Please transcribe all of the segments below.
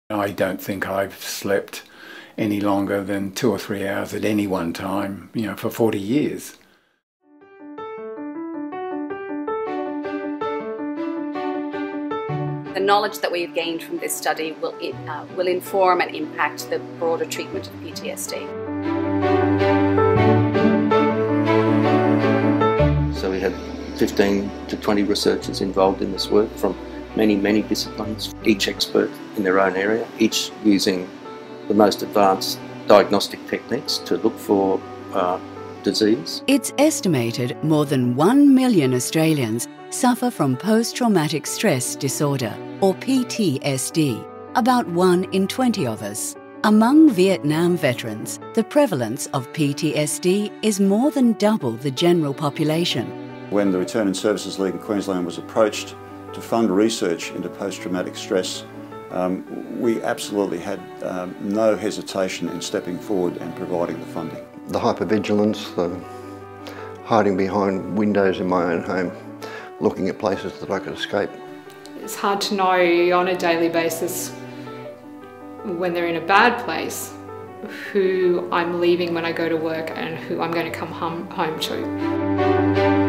I don't think I've slept any longer than 2 or 3 hours at any one time, for 40 years. The knowledge that we've gained from this study will inform and impact the broader treatment of PTSD. So we had 15 to 20 researchers involved in this work from many disciplines, each expert in their own area, each using the most advanced diagnostic techniques to look for disease. It's estimated more than 1 million Australians suffer from post-traumatic stress disorder, or PTSD, about 1 in 20 of us. Among Vietnam veterans, the prevalence of PTSD is more than double the general population. When the Return in Services League in Queensland was approached to fund research into post-traumatic stress, we absolutely had no hesitation in stepping forward and providing the funding. The hypervigilance, the hiding behind windows in my own home, looking at places that I could escape. It's hard to know on a daily basis when they're in a bad place who I'm leaving when I go to work and who I'm going to come home to.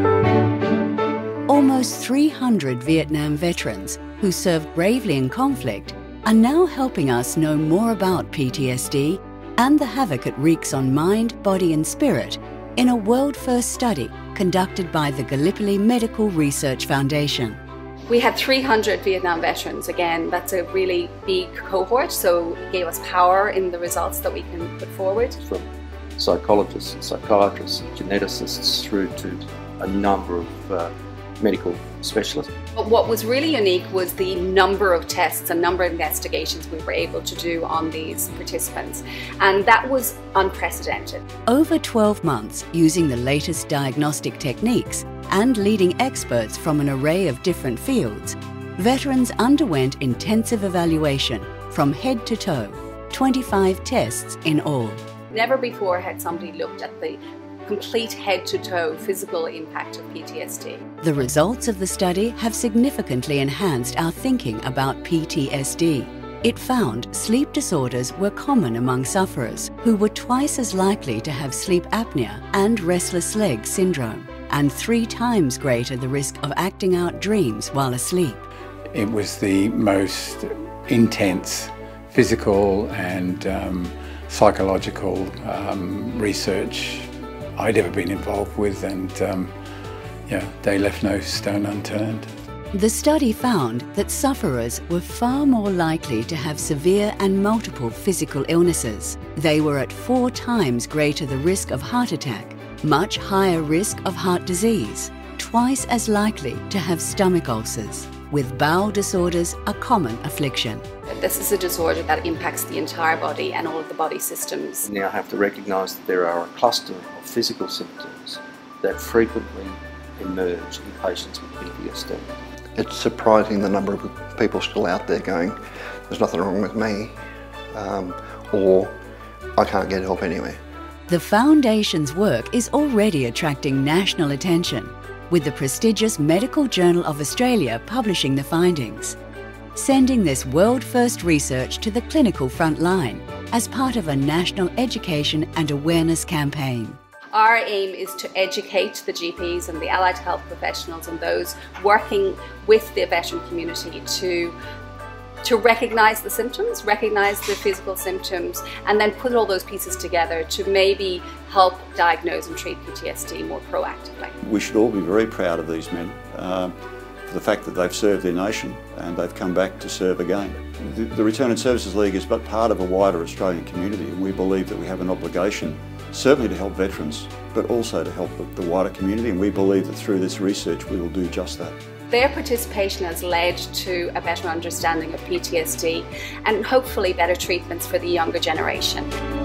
Almost 300 Vietnam veterans who served bravely in conflict are now helping us know more about PTSD and the havoc it wreaks on mind, body and spirit in a world-first study conducted by the Gallipoli Medical Research Foundation. We had 300 Vietnam veterans. Again, that's a really big cohort, so it gave us power in the results that we can put forward. From psychologists and psychiatrists and geneticists through to a number of medical specialists. But what was really unique was the number of tests and number of investigations we were able to do on these participants, and that was unprecedented. Over 12 months using the latest diagnostic techniques and leading experts from an array of different fields, veterans underwent intensive evaluation from head to toe, 25 tests in all. Never before had somebody looked at the complete head-to-toe physical impact of PTSD. The results of the study have significantly enhanced our thinking about PTSD. It found sleep disorders were common among sufferers who were twice as likely to have sleep apnea and restless leg syndrome, and 3 times greater the risk of acting out dreams while asleep. It was the most intense physical and psychological research I'd ever been involved with, and they left no stone unturned. The study found that sufferers were far more likely to have severe and multiple physical illnesses. They were at 4 times greater the risk of heart attack, much higher risk of heart disease, twice as likely to have stomach ulcers, with bowel disorders a common affliction. This is a disorder that impacts the entire body and all of the body systems. We now have to recognise that there are a cluster of physical symptoms that frequently emerge in patients with PTSD. It's surprising the number of people still out there going, there's nothing wrong with me, or I can't get help anywhere. The Foundation's work is already attracting national attention, with the prestigious Medical Journal of Australia publishing the findings, sending this world-first research to the clinical front line as part of a national education and awareness campaign. Our aim is to educate the GPs and the allied health professionals and those working with the veteran community to recognise the symptoms, recognise the physical symptoms, and then put all those pieces together to maybe help diagnose and treat PTSD more proactively. We should all be very proud of these men for the fact that they've served their nation and they've come back to serve again. The Return in Services League is but part of a wider Australian community, and we believe that we have an obligation certainly to help veterans, but also to help the wider community, and we believe that through this research we will do just that. Their participation has led to a better understanding of PTSD and hopefully better treatments for the younger generation.